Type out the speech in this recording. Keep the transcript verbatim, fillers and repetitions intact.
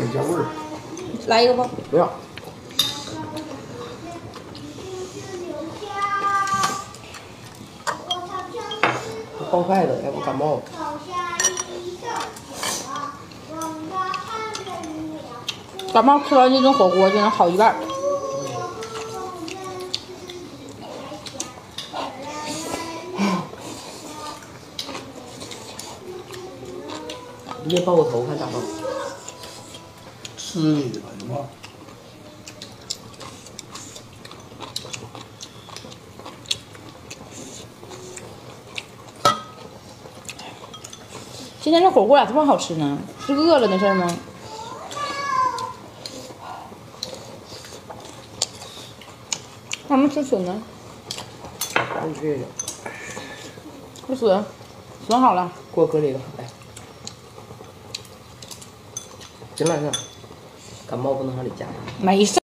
加味儿。 来一个不？ 不要。放筷子，要不感冒。 感冒吃完这顿火锅就能好一半。 你也抱个头看咋弄？ 吃你的吧，行吗？ 今天这火锅咋这么好吃呢？是饿了的事儿吗？咱们吃笋呢？ 你这个。 这笋，笋好了。 给我搁这个，来。行了行了，感冒不能往里加。 没事。